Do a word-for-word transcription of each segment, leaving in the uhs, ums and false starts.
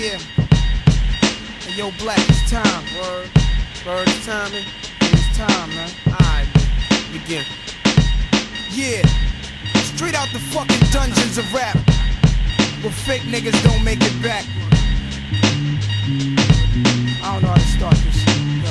Yeah. Hey, yo, Black, it's time. Word. Word, it's time, man. It's time, man. Alright, man. Begin. Yeah. Straight out the fucking dungeons of rap, where fake niggas don't make it back. I don't know how to start this shit. Yo.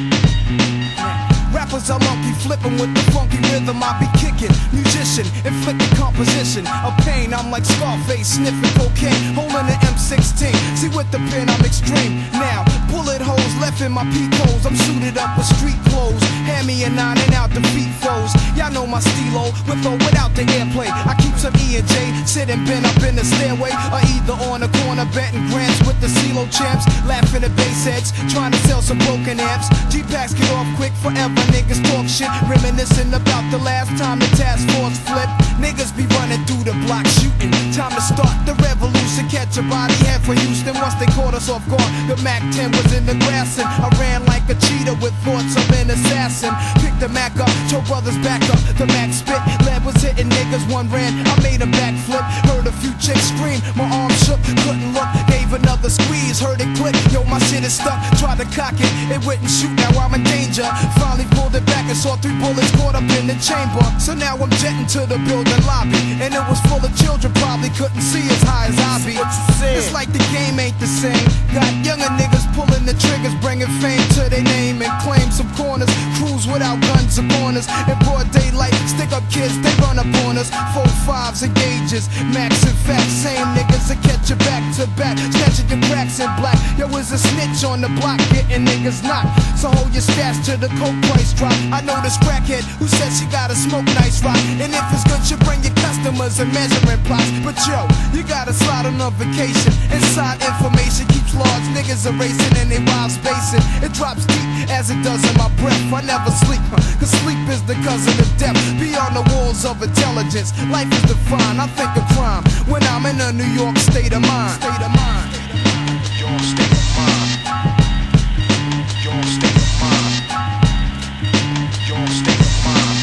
Yeah. Rappers are monkey flipping with the funky rhythm I be kicking. Musician, inflicting composition of pain. I'm like Scarface, sniffing cocaine, holding an M sixteen. See with the pen I'm extreme. Now, bullet holes left in my peak holes. I'm suited up with street clothes. Hand me a nine and out the beat foes. Y'all know my stilo, with or without the airplay. I keep some E and J, sitting bent up in the stairway, or either on the corner betting grants with the CeeLo champs, laughing at bass heads, trying to sell some broken amps. G-packs get off quick forever. Niggas talk shit, reminiscing about the last time the task force flipped. Niggas be running through the block shooting. Time to start the revolution, catch a body head for Houston. Once they caught us off guard, the Mac ten was in the grass, and I ran like a cheetah with thoughts of an assassin. Picked the Mac up, told brothers back up. The Mac spit, lead was hitting niggas. One ran, I made a backflip. Heard a few chicks scream, my arm shook, couldn't look. Gave another squeeze, heard it click. Yo, my shit is stuck. Tried to cock it, it wouldn't shoot. Now I'm in danger. Finally pulled it back and saw three bullets caught up in the chamber. So now I'm jetting to the building lobby, and it was full of children, probably couldn't see as high as I be. It's like the game ain't the same. Got younger niggas pulling the triggers, bringing fame to their name and claim some corners. Crews without guns upon us in broad daylight. Stick up kids, they run up on us. Four fives and gauges, max and fat. Same niggas that catch you back to back, snatching your cracks in black. Yo, is a snitch on the block, getting niggas knocked. So hold your stash till the coke price drop. I know this crackhead who said she gotta smoke nice rock, and if it's good, you bring your customers and measuring plots. But yo, you gotta slide on a vacation. Inside information keeps large niggas erasing and they wild spacing. It drops deep as it does in my breath. I never sleep, huh? Cause sleep is the cousin of death. Beyond the walls of intelligence, life is defined. I think of crime when I'm in a New York state of mind. State of mind. Your state of mind. Your state of mind. Your state of mind.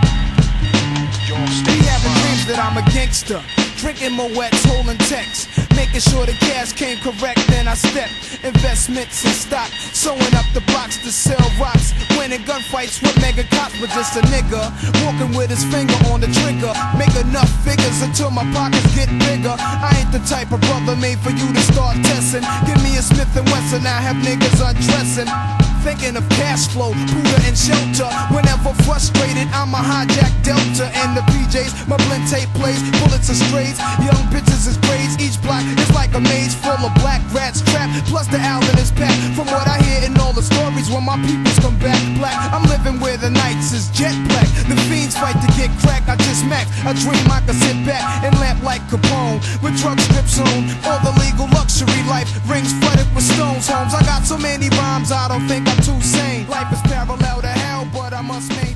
Your state of mind. Be having dreams that I'm a gangster, drinking Moet's, holding texts, making sure the cash came correct. Then I step investments and stock, sewing up the blocks to sell rocks, winning gunfights with mega cops. But just a nigga walking with his finger on the trigger, make enough figures until my pockets get bigger. I ain't the type of brother made for you to start testing. Give me a Smith and Wesson, I have niggas undressing, thinking of cash flow, Buddha and shelter. Whenever frustrated, I'm a hijack Delta and the P Js. My blend tape plays, bullets are strays, young bitches is braids. Each block is like a maze full of black rats trapped, plus the Allen is packed. From what I hear in all the stories, when my peoples come back black, I'm living where the nights is jet black. The fiends fight to get crack, I just max. I dream I could sit back and lamp like Capone, with drug strips on. All the legal luxury life, rings flooded with stones. Homes, I got so many rhymes, I don't think I'm too sane. Life is parallel to hell, but I must maintain.